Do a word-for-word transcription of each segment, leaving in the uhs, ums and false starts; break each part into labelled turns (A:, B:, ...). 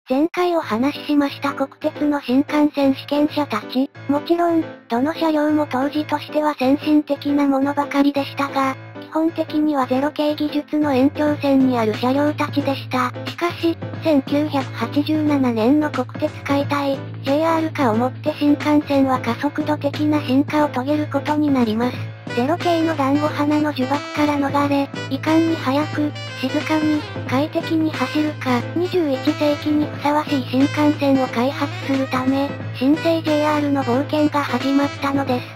A: 前回お話ししました国鉄の新幹線試験車たち、もちろん、どの車両も当時としては先進的なものばかりでしたが、基本的にはゼロ系技術の延長線にある車両たちでした。しかし、せんきゅうひゃくはちじゅうななねんの国鉄解体、ジェイアール 化をもって新幹線は加速度的な進化を遂げることになります。ゼロ系の団子花の呪縛から逃れ、いかに早く、静かに、快適に走るか、にじゅういちせいきにふさわしい新幹線を開発するため、新生 ジェイアール の冒険が始まったのです。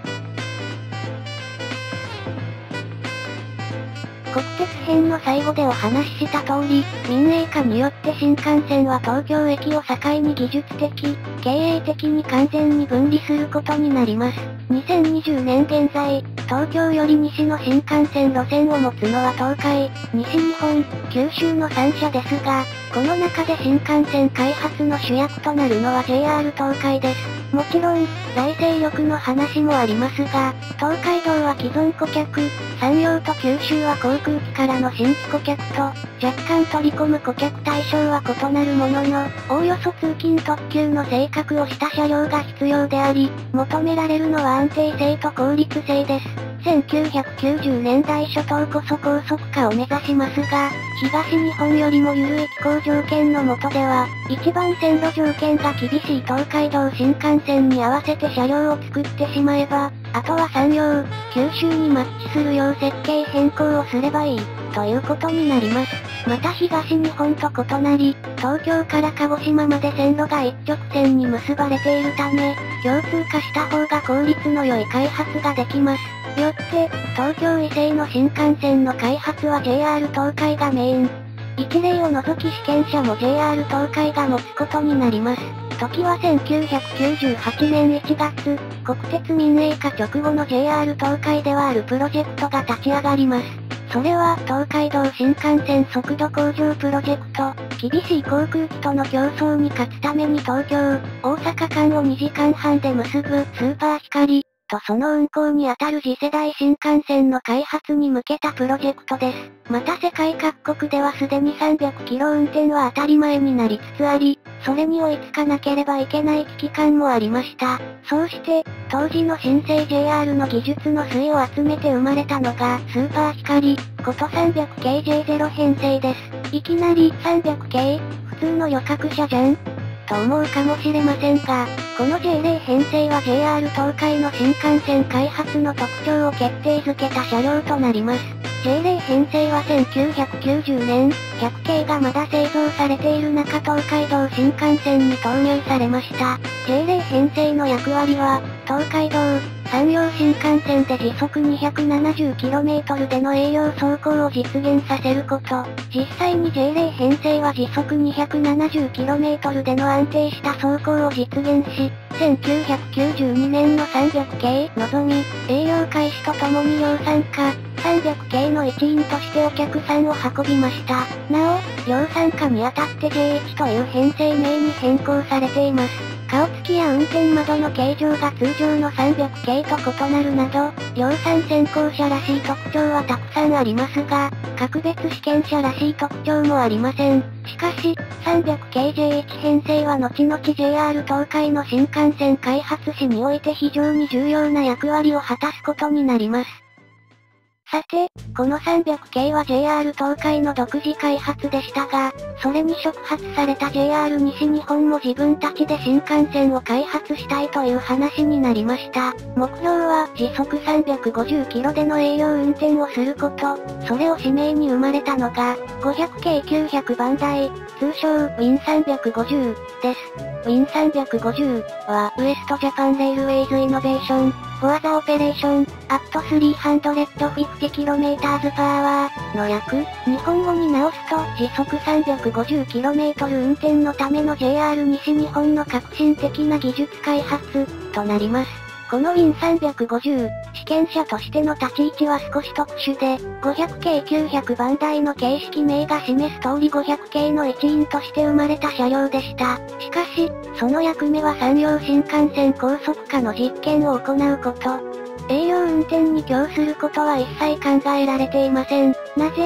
A: 国鉄編の最後でお話しした通り、民営化によって新幹線は東京駅を境に技術的、経営的に完全に分離することになります。にせんにじゅうねん現在、東京より西の新幹線路線を持つのは東海、西日本、九州のさんしゃですが、この中で新幹線開発の主役となるのは ジェイアール 東海です。もちろん、財政力の話もありますが、東海道は既存顧客、山陽と九州は航空機からの新規顧客と、若干取り込む顧客対象は異なるものの、おおよそ通勤特急の性格をした車両が必要であり、求められるのは安定性と効率性です。せんきゅうひゃくきゅうじゅうねんだい初頭こそ高速化を目指しますが、東日本よりも緩い気候条件の下では、一番線路条件が厳しい東海道新幹線に合わせて車両を作ってしまえば、あとは山陽、九州にマッチするよう設計変更をすればいい、ということになります。また東日本と異なり、東京から鹿児島まで線路が一直線に結ばれているため、共通化した方が効率の良い開発ができます。よって、東京以西の新幹線の開発は ジェイアール 東海がメイン。一例を除き試験車も ジェイアール 東海が持つことになります。時はせんきゅうひゃくきゅうじゅうはちねんいちがつ、国鉄民営化直後の ジェイアール 東海ではあるプロジェクトが立ち上がります。それは、東海道新幹線速度向上プロジェクト。厳しい航空機との競争に勝つために東京、大阪間をにじかんはんで結ぶスーパーひかりとその運行にあたる次世代新幹線の開発に向けたプロジェクトです。また世界各国ではすでにさんびゃくキロ運転は当たり前になりつつあり、それに追いつかなければいけない危機感もありました。そうして、当時の新生 ジェイアール の技術の粋を集めて生まれたのが、スーパーひかり、こと さんびゃくけいジェイゼロ 編成です。いきなり、さんびゃくけい、普通の旅客車じゃんと思うかもしれませんが、この ジェイゼロ 編成は ジェイアール 東海の新幹線開発の特徴を決定づけた車両となります。ジェイゼロ 編成はせんきゅうひゃくきゅうじゅうねん、ひゃくけいがまだ製造されている中東海道新幹線に投入されました。ジェイゼロ 編成の役割は、東海道、山陽新幹線で時速 にひゃくななじゅうキロメートル での営業走行を実現させること。実際に ジェイゼロ 編成は時速 にひゃくななじゅうキロメートル での安定した走行を実現し、せんきゅうひゃくきゅうじゅうにねんのさんびゃくけいのぞみ、営業開始とともに量産化、さんびゃくけいの一員としてお客さんを運びました。なお、量産化にあたって ジェイワン という編成名に変更されています。顔つきや運転窓の形状が通常のさんびゃくけいと異なるなど、量産先行車らしい特徴はたくさんありますが、格別試験車らしい特徴もありません。しかし、さんびゃくけいジェイワン 編成は後々 ジェイアール 東海の新幹線開発史において非常に重要な役割を果たすことになります。さて、このさんびゃくけいは ジェイアール 東海の独自開発でしたが、それに触発された ジェイアール 西日本も自分たちで新幹線を開発したいという話になりました。目標は時速さんびゃくごじゅうキロでの営業運転をすること。それを使命に生まれたのが、ごひゃくけいきゅうひゃくばん台、通称 ウィンさんびゃくごじゅう です。ウィンさんびゃくごじゅう は、ウエストジャパンレールウェイズイノベーション、フォアザオペレーション、アットさんびゃくごじゅうキロメーターズパワーの略、日本語に直すと時速 さんびゃくごじゅうキロメートル 運転のための ジェイアール 西日本の革新的な技術開発となります。この ウィンさんびゃくごじゅう、試験車としての立ち位置は少し特殊で、ごひゃくけいきゅうひゃくばん台の形式名が示す通りごひゃくけいの一員として生まれた車両でした。しかし、その役目は山陽新幹線高速化の実験を行うこと。営業運転に供することは一切考えられていません。なぜ、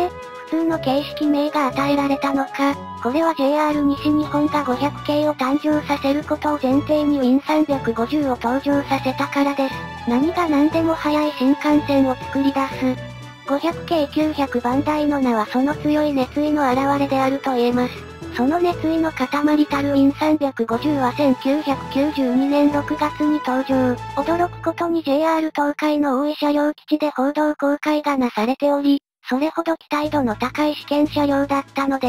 A: 普通の形式名が与えられたのか、これは ジェイアール 西日本がごひゃく系を誕生させることを前提にウィンさんびゃくごじゅうを登場させたからです。何が何でも速い新幹線を作り出す。ごひゃく系きゅうひゃく番台の名はその強い熱意の表れであると言えます。その熱意の塊たるウィンさんびゃくごじゅうはせんきゅうひゃくきゅうじゅうにねんろくがつに登場。驚くことに ジェイアール 東海の大井車両基地で報道公開がなされており、それほど期待度の高い試験車両だったのです。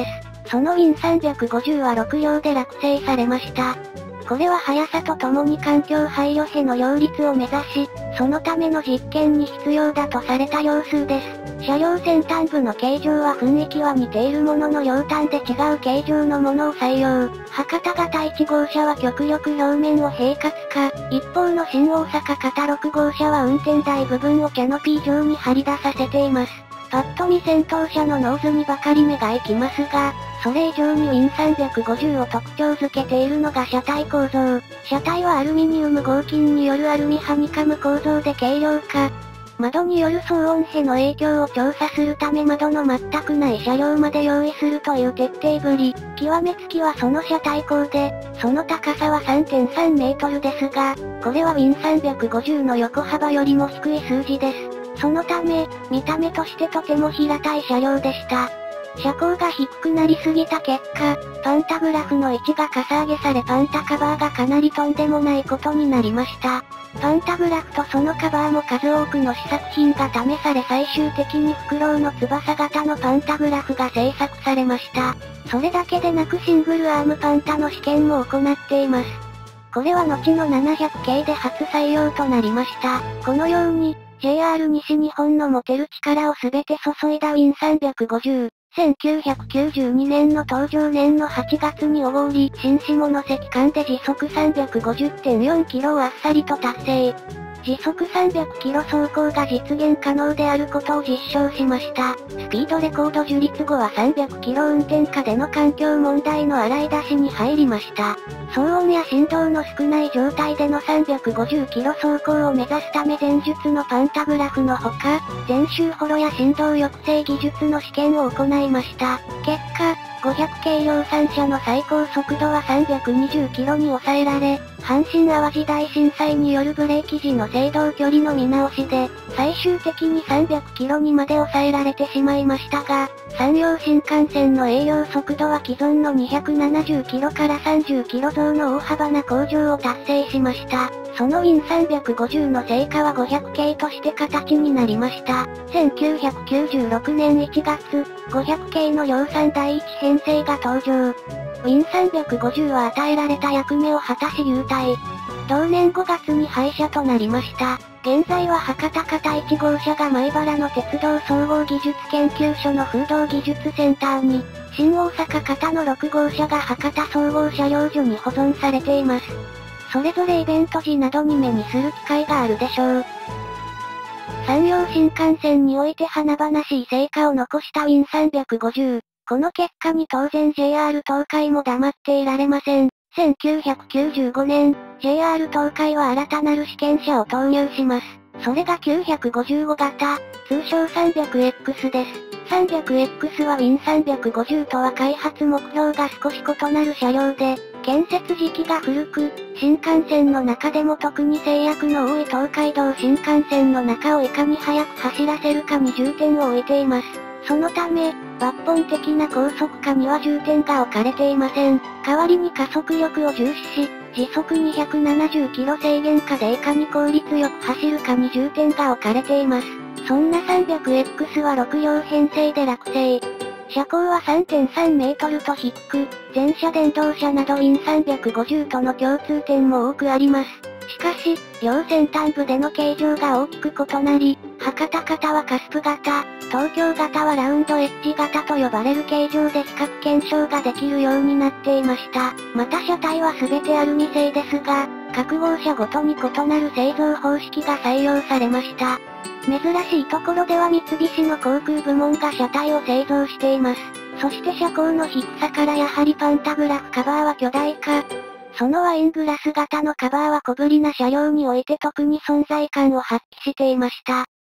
A: そのウィンさんびゃくごじゅうはろく両で落成されました。これは速さとともに環境配慮への両立を目指し、そのための実験に必要だとされた両数です。車両先端部の形状は雰囲気は似ているものの両端で違う形状のものを採用。博多型いち号車は極力表面を平滑化、一方の新大阪型ろく号車は運転台部分をキャノピー上に張り出させています。パッと見先頭車のノーズにばかり目が行きますが、それ以上にウィンさんびゃくごじゅうを特徴づけているのが車体構造。車体はアルミニウム合金によるアルミハニカム構造で軽量化。窓による騒音への影響を調査するため窓の全くない車両まで用意するという徹底ぶり。極めつきはその車体高で、その高さは さんてんさんメートルですが、これはウィンさんびゃくごじゅうの横幅よりも低い数字です。そのため、見た目としてとても平たい車両でした。車高が低くなりすぎた結果、パンタグラフの位置がかさ上げされパンタカバーがかなりとんでもないことになりました。パンタグラフとそのカバーも数多くの試作品が試され最終的にフクロウの翼型のパンタグラフが製作されました。それだけでなくシングルアームパンタの試験も行っています。これは後のななひゃく系で初採用となりました。このように、ジェイアール 西日本の持てる力をすべて注いだウィンさんびゃくごじゅう。せんきゅうひゃくきゅうじゅうにねんの登場年のはちがつに小郡新下関間で時速 さんびゃくごじゅってんよんキロをあっさりと達成。時速さんびゃくキロ走行が実現可能であることを実証しました。スピードレコード樹立後はさんびゃくキロ運転下での環境問題の洗い出しに入りました。騒音や振動の少ない状態でのさんびゃくごじゅうキロ走行を目指すため前述のパンタグラフのほか、前周ホロや振動抑制技術の試験を行いました。結果、ごひゃく系量産車の最高速度はさんびゃくにじゅうキロに抑えられ、阪神淡路大震災によるブレーキ時の制動距離の見直しで、最終的にさんびゃくキロにまで抑えられてしまいましたが、山陽新幹線の営業速度は既存のにひゃくななじゅうキロからさんじゅっキロ増の大幅な向上を達成しました。そのウィンさんびゃくごじゅうの成果はごひゃく系として形になりました。せんきゅうひゃくきゅうじゅうろくねんいちがつ、ごひゃく系の量産第一編成が登場。ウィンさんびゃくごじゅうは与えられた役目を果たし優退。同年ごがつに廃車となりました。現在は博多型いち号車が米原の鉄道総合技術研究所の風洞技術センターに、新大阪型のろく号車が博多総合車両所に保存されています。それぞれイベント時などに目にする機会があるでしょう。山陽新幹線において華々しい成果を残したウィンさんびゃくごじゅう。この結果に当然 ジェイアール 東海も黙っていられません。せんきゅうひゃくきゅうじゅうごねん、ジェイアール 東海は新たなる試験車を投入します。それがきゅうひゃくごじゅうご型、通称 さんびゃくエックス です。さんびゃくエックス はウィンさんびゃくごじゅうとは開発目標が少し異なる車両で、建設時期が古く、新幹線の中でも特に制約の多い東海道新幹線の中をいかに速く走らせるかに重点を置いています。そのため、抜本的な高速化には重点が置かれていません。代わりに加速力を重視し、時速にひゃくななじゅうキロ制限下でいかに効率よく走るかに重点が置かれています。そんな さんびゃくエックス はろく両編成で落成。車高は さんてんさんメートルと低く、全車電動車などウィンさんびゃくごじゅうとの共通点も多くあります。しかし、両先端部での形状が大きく異なり、博多型はカスプ型、東京型はラウンドエッジ型と呼ばれる形状で比較検証ができるようになっていました。また車体は全てアルミ製ですが、各号車ごとに異なる製造方式が採用されました。珍しいところでは三菱の航空部門が車体を製造しています。そして車高の低さからやはりパンタグラフカバーは巨大化。そのワイングラス型のカバーは小ぶりな車両において特に存在感を発揮していました。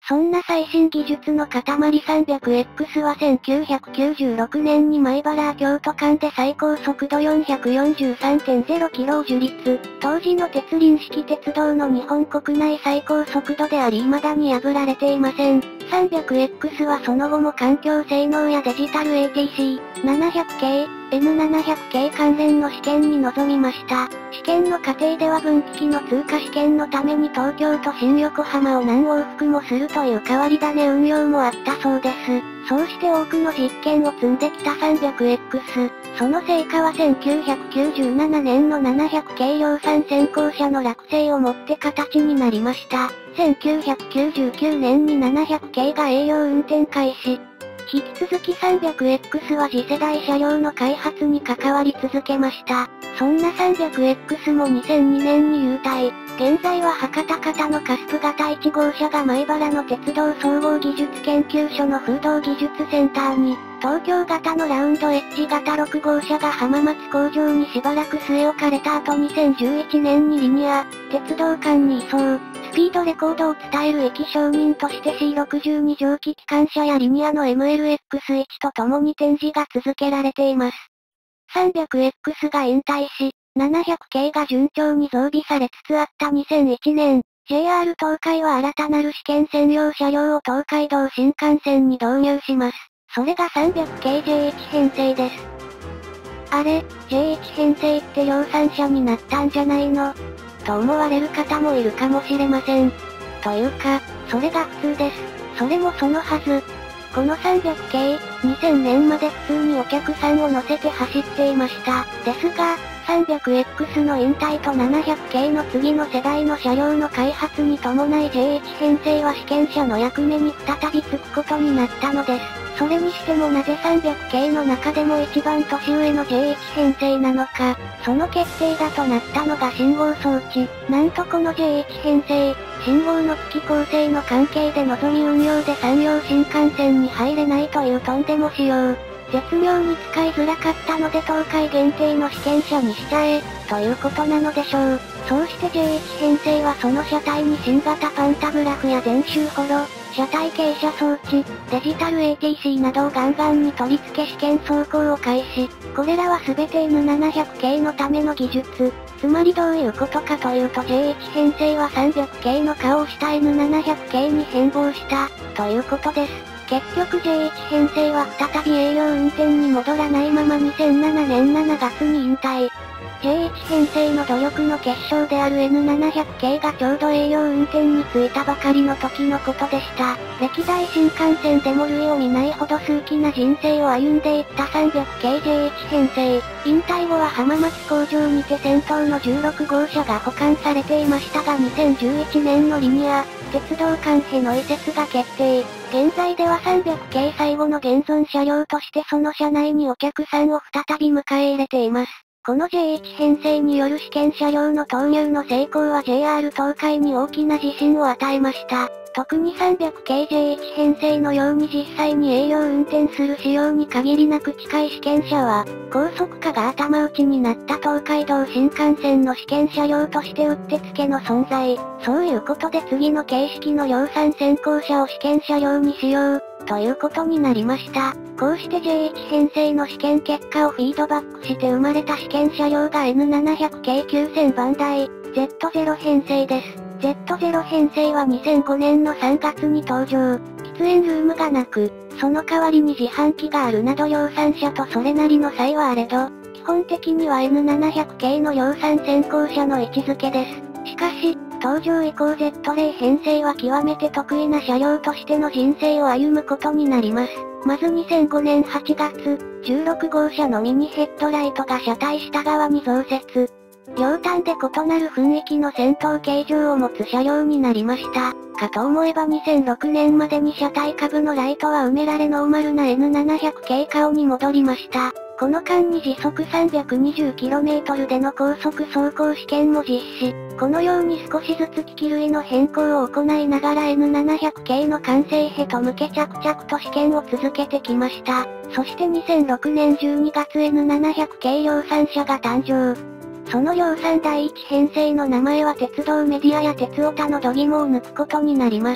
A: そんな最新技術の塊 さんびゃくエックス はせんきゅうひゃくきゅうじゅうろくねんに米原京都間で最高速度 よんひゃくよんじゅうさんてんゼロキロを樹立。当時の鉄輪式鉄道の日本国内最高速度であり未だに破られていません。さんびゃくエックス はその後も環境性能やデジタル エーティーシー、ななひゃくけい、エヌななひゃくけい関連の試験に臨みました。試験の過程では分岐器の通過試験のために東京と新横浜を何往復もするという変わり種運用もあったそうです。そうして多くの実験を積んできた さんびゃくエックス。その成果はせんきゅうひゃくきゅうじゅうななねんのななひゃくけい量産先行車の落成をもって形になりました。せんきゅうひゃくきゅうじゅうきゅうねんにななひゃくけいが営業運転開始。引き続き さんびゃくエックス は次世代車両の開発に関わり続けました。そんな さんびゃくエックス もにせんにねんに優退。現在は博多型のカスプ型いち号車が米原の鉄道総合技術研究所の風洞技術センターに、東京型のラウンドエッジ型ろく号車が浜松工場にしばらく据え置かれた後にせんじゅういちねんにリニア、鉄道間に移送。スピードレコードを伝える液承認として シーろくじゅうに 蒸気機関車やリニアの エムエルエックスワン と共に展示が続けられています。さんびゃくエックス が引退し、ななひゃくけいが順調に増備されつつあったにせんいちねん、ジェイアール 東海は新たなる試験専用車両を東海道新幹線に導入します。それが さんびゃくけいジェイワン 編成です。あれ、ジェイワン 編成って量産車になったんじゃないの？と思われる方もいるかもしれません。というか、それが普通です。それもそのはず。この さんびゃくけい、にせんねんまで普通にお客さんを乗せて走っていました。ですが、さんびゃくエックス の引退とななひゃくけいの次の世代の車両の開発に伴い ジェイワン 編成は試験車の役目に再びつくことになったのです。それにしてもなぜさんびゃくけいの中でも一番年上の ジェイワン 編成なのか、その決定打となったのが信号装置。なんとこの ジェイワン 編成、信号の機器構成の関係で望み運用で山陽新幹線に入れないというとんでも仕様。絶妙に使いづらかったので東海限定の試験車にしちゃえ、ということなのでしょう。そうして ジェイワン 編成はその車体に新型パンタグラフや全周ホロ、車体傾斜装置、デジタル エーティーシー などをガンガンに取り付け試験走行を開始。これらは全て エヌななひゃくけいのための技術。つまりどういうことかというと ジェイワン 編成はさんびゃくけいの顔をした エヌななひゃくけいに変貌した、ということです。結局 ジェイワン 編成は再び営業運転に戻らないままにせんななねんしちがつに引退。ジェイワン 編成の努力の結晶である エヌななひゃくけいがちょうど営業運転に就いたばかりの時のことでした。歴代新幹線でも類を見ないほど数奇な人生を歩んでいったさんびゃくけい ジェイワン 編成。引退後は浜松工場にて先頭のじゅうろく号車が保管されていましたがにせんじゅういちねんのリニア、鉄道間への移設が決定。現在ではさんびゃくけい最後の現存車両としてその車内にお客さんを再び迎え入れています。この ジェイワン 編成による試験車両の投入の成功は ジェイアール 東海に大きな自信を与えました。特に さんびゃくけい ジェイワン 編成のように実際に営業運転する仕様に限りなく近い試験車は、高速化が頭打ちになった東海道新幹線の試験車両としてうってつけの存在。そういうことで次の形式の量産先行車を試験車両にしよう、ということになりました。こうして ジェイワン 編成の試験結果をフィードバックして生まれた試験車両が エヌななひゃくけいきゅうせんばんだい、ゼットゼロ 編成です。ゼットゼロ 編成はにせんごねんのさんがつに登場。喫煙ルームがなく、その代わりに自販機があるなど量産車とそれなりの差異はあれど、基本的には エヌななひゃくけいの量産先行車の位置づけです。しかし、登場以降 ゼットゼロ 編成は極めて得意な車両としての人生を歩むことになります。まずにせんごねんはちがつ、じゅうろく号車のミニヘッドライトが車体下側に増設。両端で異なる雰囲気の先頭形状を持つ車両になりました。かと思えばにせんろくねんまでに車体下部のライトは埋められノーマルな エヌななひゃくけい顔に戻りました。この間に時速 さんびゃくにじゅうキロメートル での高速走行試験も実施。このように少しずつ機器類の変更を行いながら エヌななひゃくけいの完成へと向け着々と試験を続けてきました。そしてにせんろくねんじゅうにがつ エヌななひゃくけい量産車が誕生。その量産第一編成の名前は鉄道メディアや鉄オタの度肝を抜くことになります。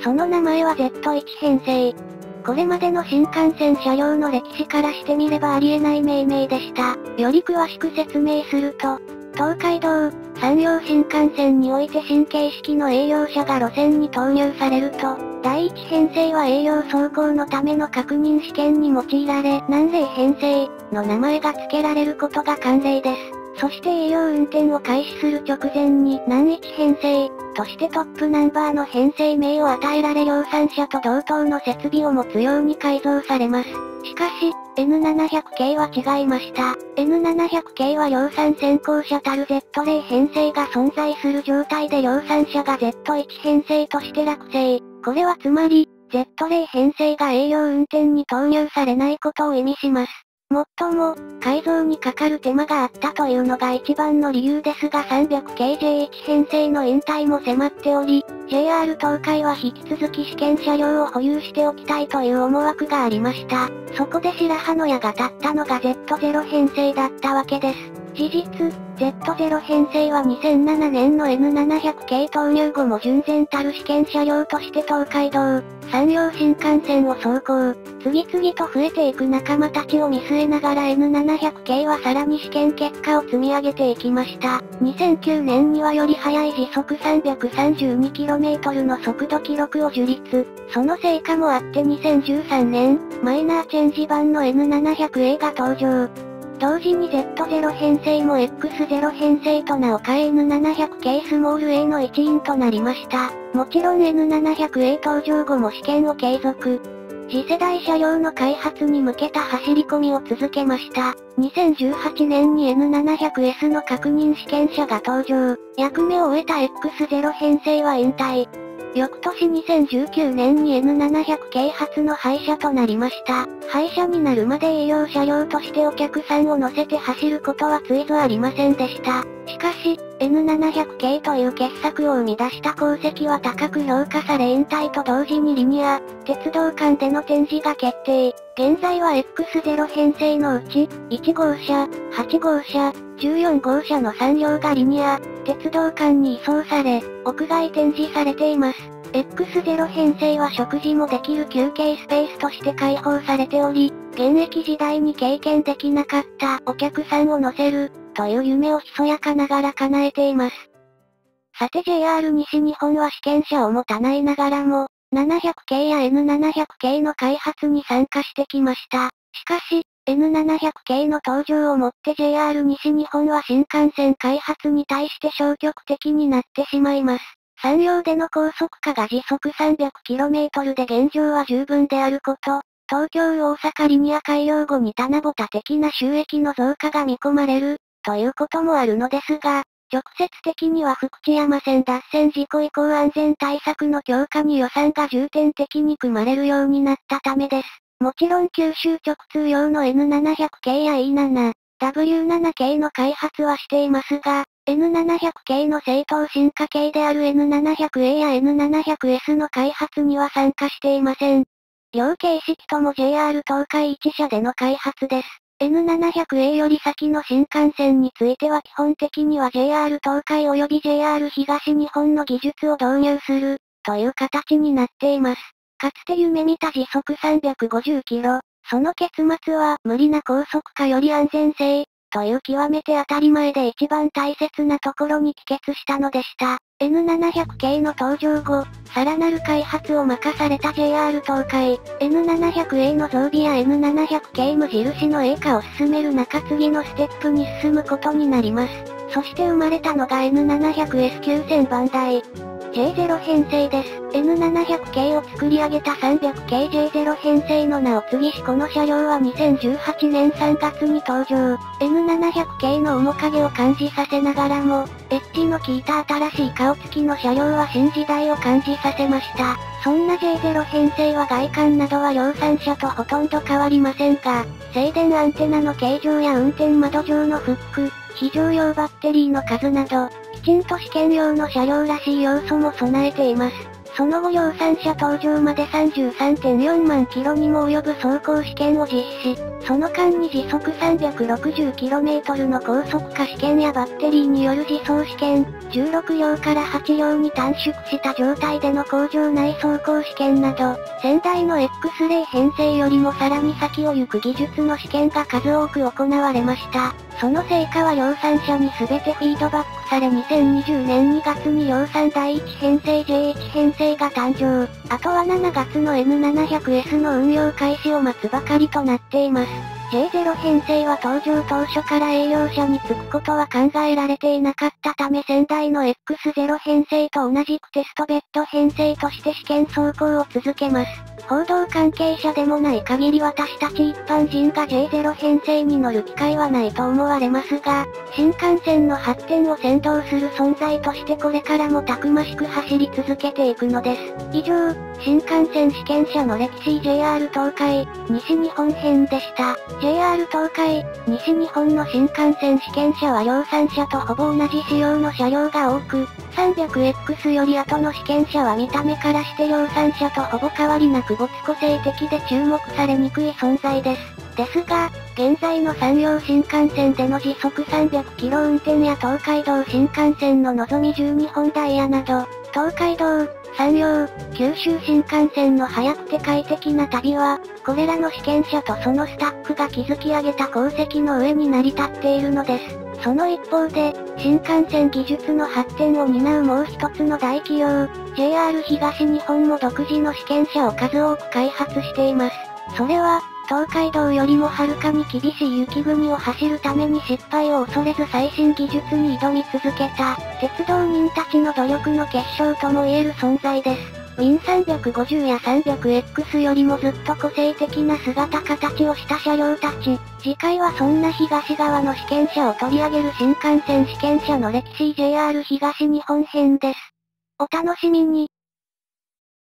A: その名前は ゼットワン 編成。これまでの新幹線車両の歴史からしてみればありえない命名でした。より詳しく説明すると、東海道、山陽新幹線において新形式の営業車が路線に投入されると、だいいち編成は営業走行のための確認試験に用いられ、南霊編成の名前が付けられることが慣例です。そして営業運転を開始する直前に南いち編成としてトップナンバーの編成名を与えられ量産車と同等の設備を持つように改造されます。しかし、エヌななひゃく 系は違いました。エヌななひゃく 系は量産先行車たる ゼットゼロ 編成が存在する状態で量産車が ゼットワン 編成として落成。これはつまり、ゼットゼロ 編成が営業運転に投入されないことを意味します。もっとも、改造にかかる手間があったというのが一番の理由ですが さんびゃく系 ジェーワン 編成の引退も迫っており、ジェイアール 東海は引き続き試験車両を保有しておきたいという思惑がありました。そこで白羽の矢が立ったのが ゼットゼロ 編成だったわけです。事実、ゼットゼロ 編成はにせんななねんの エヌななひゃく 系投入後も純然たる試験車両として東海道、山陽新幹線を走行、次々と増えていく仲間たちを見据えながら エヌななひゃく 系はさらに試験結果を積み上げていきました。にせんきゅうねんにはより速い時速 さんびゃくさんじゅうにキロメートル の速度記録を樹立。その成果もあってにせんじゅうさんねん、マイナーチェンジ版の エヌななひゃくエー が登場。同時に ゼットゼロ 編成も エックスゼロ 編成と名を変え エヌななひゃく 系スモール A の一員となりました。もちろん エヌななひゃくエー 登場後も試験を継続。次世代車両の開発に向けた走り込みを続けました。にせんじゅうはちねんに エヌななひゃくエス の確認試験車が登場。役目を終えた エックスゼロ 編成は引退。翌年にせんじゅうきゅうねんに エヌななひゃく 系初の廃車となりました。廃車になるまで営業車両としてお客さんを乗せて走ることはついぞありませんでした。しかし、エヌななひゃく 系という傑作を生み出した功績は高く評価され引退と同時にリニア、鉄道間での展示が決定。現在は エックスゼロ 編成のうち、いち号車、はち号車、じゅうよん号車のさん両がリニア、鉄道間に移送され、屋外展示されています。エックスゼロ 編成は食事もできる休憩スペースとして開放されており、現役時代に経験できなかったお客さんを乗せる、という夢をひそやかながら叶えています。さて ジェイアール 西日本は試験車を持たないながらも、ななひゃく系や エヌななひゃく 系の開発に参加してきました。しかし、エヌななひゃく 系の登場をもって ジェイアール 西日本は新幹線開発に対して消極的になってしまいます。山陽での高速化が時速 さんびゃくキロメートル で現状は十分であること、東京大阪リニア開業後に棚ぼた的な収益の増加が見込まれる、ということもあるのですが、直接的には福知山線脱線事故以降安全対策の強化に予算が重点的に組まれるようになったためです。もちろん九州直通用の エヌななひゃく 系や イーなな、ダブリューなな 系の開発はしていますが、エヌななひゃく 系の正当進化系である エヌななひゃくエー や エヌななひゃくエス の開発には参加していません。両形式とも ジェイアール 東海一社での開発です。エヌななひゃくエー より先の新幹線については基本的には ジェイアール 東海及び ジェイアール 東日本の技術を導入する、という形になっています。かつて夢見た時速さんびゃくごじゅうキロ、その結末は無理な高速化より安全性、という極めて当たり前で一番大切なところに帰結したのでした。エヌななひゃく 系の登場後、さらなる開発を任された ジェイアール 東海、エヌななひゃくエー の増備や エヌななひゃく 系無印の A 化を進める中次のステップに進むことになります。そして生まれたのが エヌななひゃくエスきゅうせん 番台。ジェイゼロ 編成です。エヌななひゃく 系を作り上げた さんびゃく系 ジェイゼロ 編成の名を継ぎしこの車両はにせんじゅうはちねんさんがつに登場。エヌななひゃく 系の面影を感じさせながらも、エッジの効いた新しい顔つきの車両は新時代を感じさせました。そんな ジェイゼロ 編成は外観などは量産車とほとんど変わりませんが、静電アンテナの形状や運転窓上のフック、非常用バッテリーの数など、きちんと試験用の車両らしい要素も備えています。その後量産車登場まで さんじゅうさんてんよんまんキロにも及ぶ走行試験を実施。 その間に時速 さんびゃくろくじゅっキロメートル の高速化試験やバッテリーによる自走試験、じゅうろく両からはち両に短縮した状態での工場内走行試験など、先代の エックスレイ編成よりもさらに先を行く技術の試験が数多く行われました。その成果は量産車に全てフィードバックされにせんにじゅうねんにがつに量産だいいち編成 ジェイワン 編成が誕生。あとはしちがつの エヌななひゃくエス の運用開始を待つばかりとなっています。ジェイゼロ 編成は登場当初から営業車に就くことは考えられていなかったため先代の エックスゼロ 編成と同じくテストベッド編成として試験走行を続けます。報道関係者でもない限り私たち一般人が ジェイゼロ 編成に乗る機会はないと思われますが、新幹線の発展を先導する存在としてこれからもたくましく走り続けていくのです。以上、新幹線試験車の歴史 ジェイアール 東海、西日本編でした。ジェイアール 東海、西日本の新幹線試験車は量産車とほぼ同じ仕様の車両が多く、さんびゃくエックス より後の試験車は見た目からして量産車とほぼ変わりなく没個性的で注目されにくい存在です。ですが、現在の山陽新幹線での時速さんびゃくキロ運転や東海道新幹線ののぞみじゅうにほんダイヤなど、東海道、山陽、九州新幹線の速くて快適な旅は、これらの試験車とそのスタッフが築き上げた功績の上に成り立っているのです。その一方で、新幹線技術の発展を担うもう一つの大企業、ジェイアール 東日本も独自の試験車を数多く開発しています。それは、東海道よりもはるかに厳しい雪国を走るために失敗を恐れず最新技術に挑み続けた、鉄道人たちの努力の結晶とも言える存在です。ウィンさんびゃくごじゅう や さんびゃくエックス よりもずっと個性的な姿形をした車両たち。次回はそんな東側の試験車を取り上げる新幹線試験車の歴史 ジェイアール 東日本編です。お楽しみに。